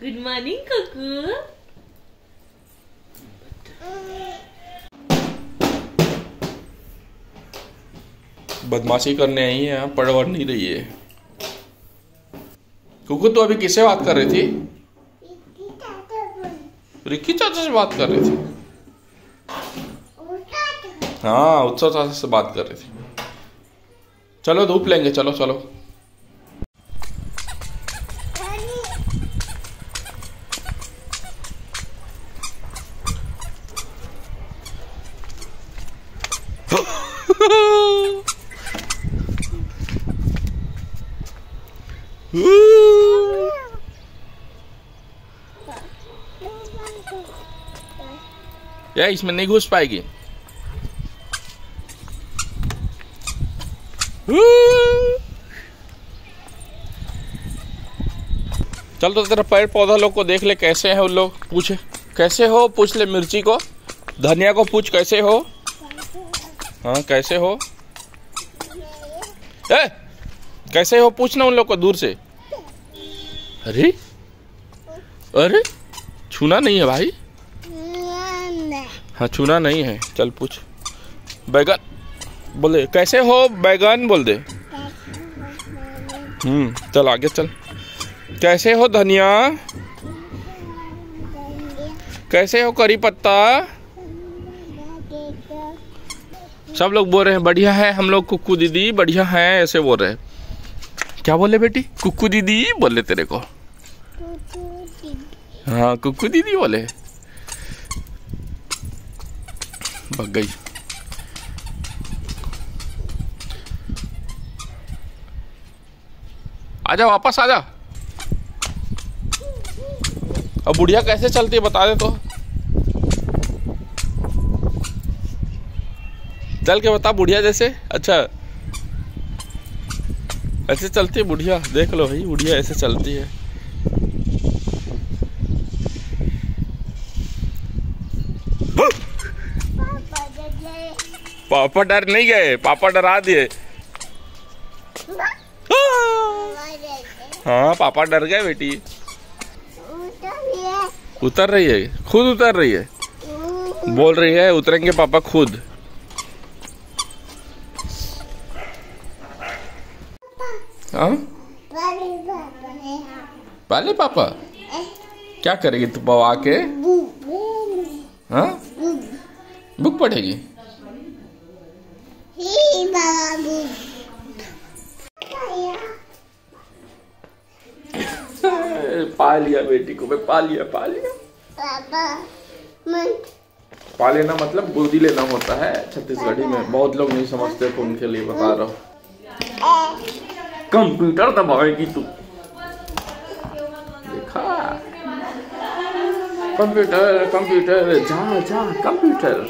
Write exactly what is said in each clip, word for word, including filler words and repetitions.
Good morning Kuku. बदमाशी करने आई है, पढ़ नहीं रही है। कुकू तो अभी किससे बात कर रही थी? रिक्की चाचा से बात कर रही थी। हाँ, उत्सव चाचा से बात कर रही थी। चलो धूप लेंगे, चलो चलो। या इसमें नहीं घुस पाएगी। चल तो तेरा पेड़ पौधा लोग को देख ले कैसे हैं उन लोग। पूछे कैसे हो, पूछ ले मिर्ची को, धनिया को पूछ कैसे हो। हाँ कैसे हो, ए कैसे हो पूछना उन लोग को दूर से। अरे अरे छूना नहीं है भाई। हाँ छूना नहीं है, चल पूछ। बैगन बोले कैसे हो, बैगन बोल दे। हम्म चल आगे चल। कैसे हो धनिया, कैसे हो करी पत्ता। सब लोग बोल रहे हैं बढ़िया है हम लोग, कुक्कू दीदी बढ़िया है, ऐसे बोल रहे हैं। क्या बोले बेटी, कुक्कू दीदी बोले तेरे को। हाँ कुक्कू दीदी बोले। भाग गई। आजा वापस आजा। अब बुढ़िया कैसे चलती है बता दे तो। चल के बता बुढ़िया जैसे। अच्छा ऐसे चलती है बुढ़िया, देख लो भाई बुढ़िया ऐसे चलती है। पापा डर नहीं गए, पापा डरा दिए। हाँ पापा डर गए बेटी। उतर रही है, खुद उतर रही है, बोल रही है उतरेंगे पापा खुद। हाँ पाले पापा क्या करेगी तू पवा के। हाँ बुक पढ़ेगी। पा लिया बेटी को, मैं पा लिया पा लिया। पा लेना मतलब गोदी लेना होता है छत्तीसगढ़ी में, बहुत लोग नहीं समझते तो उनके लिए बता रहा हूँ। कंप्यूटर दबाएगी तू, देखा कंप्यूटर कंप्यूटर जा जा कंप्यूटर।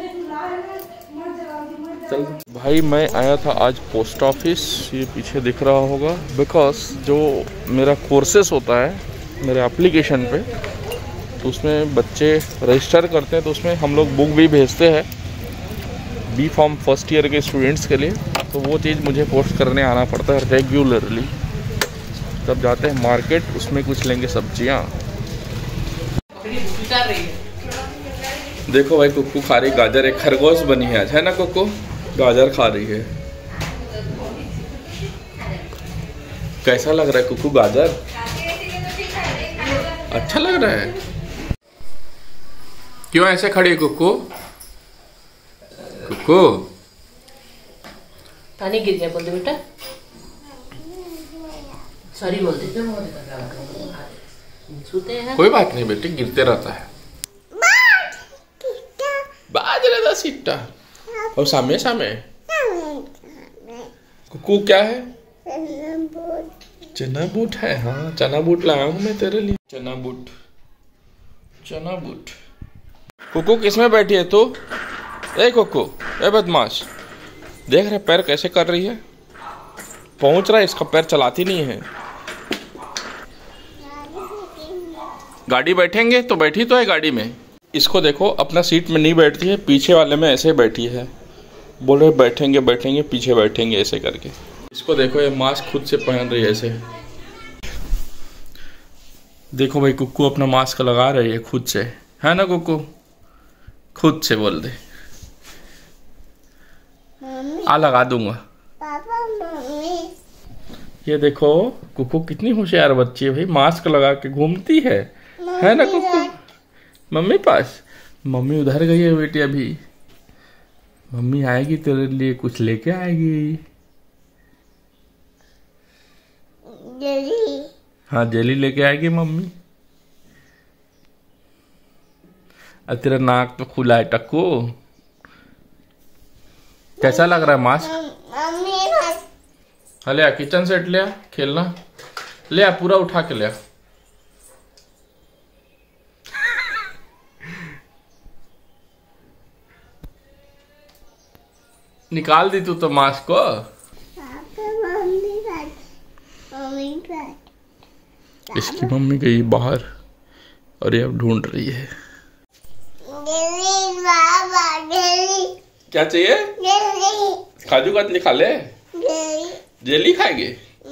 चल भाई मैं आया था आज पोस्ट ऑफिस, ये पीछे दिख रहा होगा, बिकॉज जो मेरा कोर्सेस होता है मेरे एप्लीकेशन पे, तो उसमें बच्चे रजिस्टर करते हैं, तो उसमें हम लोग बुक भी भेजते हैं बी फॉर्म फर्स्ट ईयर के स्टूडेंट्स के लिए। तो वो चीज़ मुझे पोस्ट करने आना पड़ता है रेगुलरली। तब जाते हैं मार्केट, उसमें कुछ लेंगे सब्जियाँ। देखो भाई कुक्कू खा रही गाजर, एक खरगोश बनी है आज, है ना कुक्कू, गाजर खा रही है। कैसा लग रहा है कुक्कू गाजर, अच्छा लग रहा है। क्यों ऐसे खड़ी है कुक्कू, कुक्कू पानी गिर गया बोल दे बेटा, सॉरी बोल दे। छूते हैं कोई बात नहीं बेटी, गिरते रहता है। बाज रहता सीटा और सामने सामने। कुक्कू क्या है, चना बूट है। हाँ चना बूट लाया हूँ मैं तेरे लिए, चना बूट चना बूट। कुक्कू किसमें बैठी है तू, ए कुक्कू ए बदमाश, देख रहे पैर कैसे कर रही है, पहुंच रहा है, इसका पैर चलाती नहीं है। गाड़ी बैठेंगे तो बैठी तो है गाड़ी में, इसको देखो अपना सीट में नहीं बैठती है, पीछे वाले में ऐसे बैठी है, बोल रहे बैठेंगे बैठेंगे पीछे बैठेंगे ऐसे करके। इसको देखो ये मास्क खुद से पहन रही है ऐसे। देखो भाई कुक्कू अपना मास्क लगा रही है खुद से, है ना कुक्कू? खुद से बोल दे। आ लगा दूंगा। Papa mummy. ये देखो कुक्कू कितनी होशियार बच्ची है भाई, मास्क लगा के घूमती है, है ना कुक्कू? मम्मी पास। मम्मी उधर गई है बेटी अभी, मम्मी आएगी तेरे लिए कुछ लेके आएगी। जेली। हाँ जेली लेके आएगी मम्मी। और तेरा नाक तो खुला है टक्कू। कैसा लग रहा है मास्क? मम्मी बस। हाँ ले आ, किचन सेट ले आ, खेलना ले आ, पूरा उठा के ले आ। निकाल दी तू तो मास्क को। पापा मम्मी बस। मम्मी बस। इसकी मम्मी गई बाहर और ये अब ढूंढ रही है। जेली बाबा जेली। क्या चाहिए? जेली। काजू कतली खा ले। जेली। जेली खाएगी?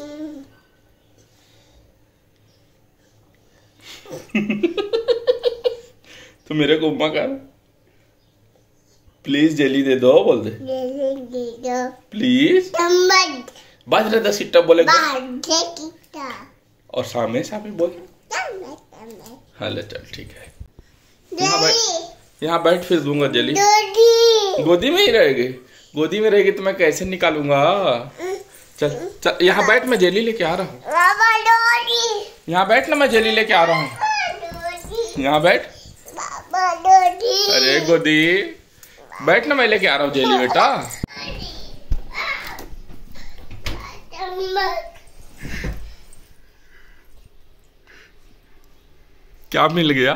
तो मेरे को उम्मा कर, प्लीज जेली दे दो बोल दे। जेली दे दो प्लीज। चम्मच। बाज रहे दस सिट्टा बोले बाजे किता। और सामने सामने बोल। चम्मच चम्मच। हाँ ले चल ठीक है। यहाँ बैठ, यहाँ बैठ फिर दूंगा जेली। दोदी। गोदी में ही रहेगी? गोदी में रहेगी तो मैं कैसे निकालूंगा? चल चल यहाँ बैठ, मैं जेली लेके आ रहा हूँ। बाबा दोदी। यहाँ बैठ ना, मैं जेली लेके आ रहा हूँ। दोदी। यहाँ बैठ। बाबा दोदी। अरे गोदी बैठ ना, मैं लेके आ रहा हूँ जेली बेटा। चम्मच। क्या मिल गया?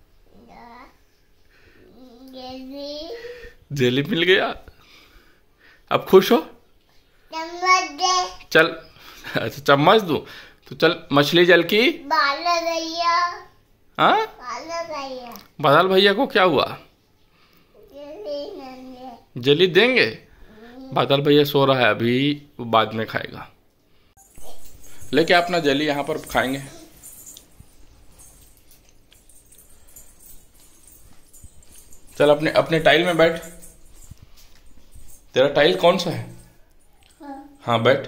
जेली। जेली मिल गया। अब खुश हो? चम्मच दे। चल अच्छा चम्मच दूं तो चल। मछली जल की। बाल भैया। हाँ बाल भैया। बादल भैया को क्या हुआ? जेली नंगे। जेली देंगे? बादल भैया सो रहा है अभी, वो बाद में खाएगा। लेके अपना जेली यहाँ पर खाएंगे। चल अपने अपने टाइल में बैठ। तेरा टाइल कौन सा है? हाँ। हाँ बैठ।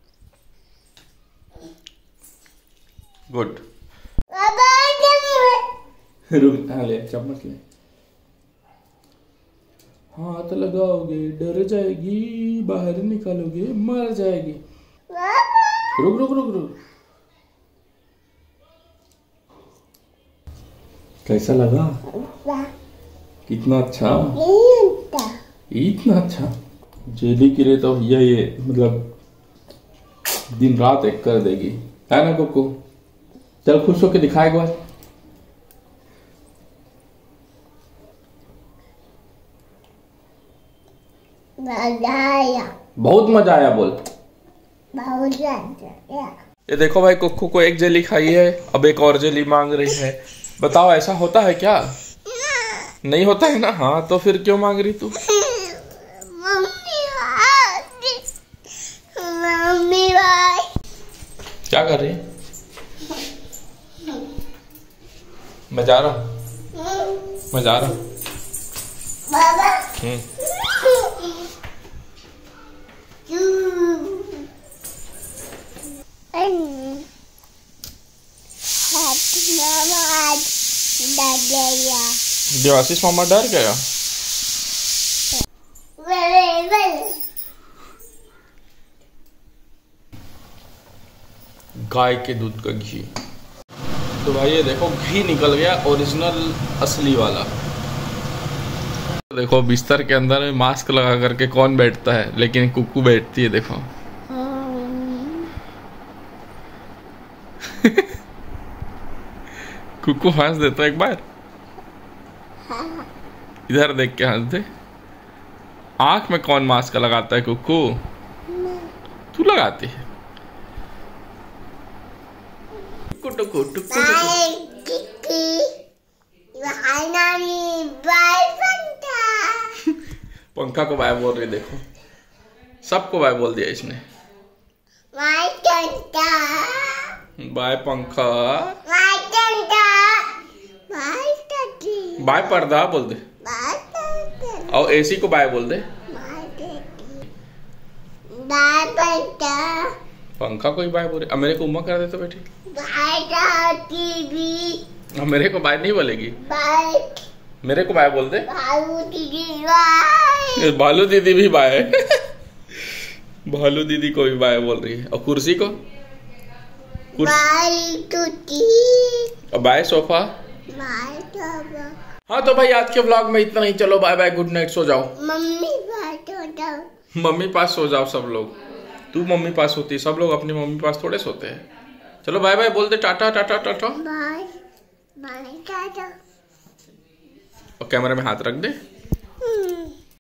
गुड। बाबा चम्मच। रुक, हाँ ले चम्मच ले। हाथ लगाओगे डर जाएगी, बाहर निकालोगे मर जाएगी। बाबा। रुक रुक रुक रुक। कैसा लगा? कितना अच्छा? इतना अच्छा जेली के लिए तो भैया ये मतलब दिन रात एक कर देगी, है ना कुक्कू? चल खुश होके दिखा एक बार। मजा आया। बहुत मजा आया बोल। बहुत मजा आया। ये देखो भाई कुक्कू को एक जेली खाई है, अब एक और जेली मांग रही है। बताओ ऐसा होता है क्या? नहीं होता है ना? हाँ तो फिर क्यों मांग रही तू? मम्मी भाई। मम्मी भाई। क्या कर रही? मैं जा रहा हूँ, मैं जा रहा हूँ। बाबा। हम्म देवाशीष मामा डर गया। गाय के दूध का घी। तो भाई ये देखो घी निकल गया, ओरिजिनल असली वाला। देखो बिस्तर के अंदर में मास्क लगा करके कौन बैठता है, लेकिन कुक्कू बैठती है। देखो कुक्कू हंस देता है एक बार, इधर देख के हंस दे। आंख में कौन मास्क लगाता है कुक्कू? तू लगाती है। टुकु टुकु टुकु पंखा को बाय बोल रही, देखो सबको बाय बोल दिया इसने। बाय पंखा। बाय पर्दा बोल दे। और एसी को बाय बोल दे। बाय पर्दा। पंखा कोई बाय बोले। अब मेरे को उम्मा कर दे तो बेटी। Bye TV. अब मेरे को बाय नहीं बोलेगी। बाय। मेरे को बाय बोल दे। भालू दीदी बाय। भालू दीदी भी बाय है। भालू दीदी को भी बाय बोल रही है। और कुर्सी को बाय टूटी। और बाय सोफा। Bye sofa. हाँ तो भाई आज के व्लॉग में इतना ही। चलो बाय बाय, गुड नाइट, सो जाओ। मम्मी पास हो जाओ। मम्मी पास सो जाओ सब लोग। तू मम्मी पास होती, सब लोग अपनी मम्मी पास थोड़े सोते हैं। चलो बाय बाय बोल दे। Tata tata tata bye bye tata. और कैमरे में हाथ रख दे। हम्म।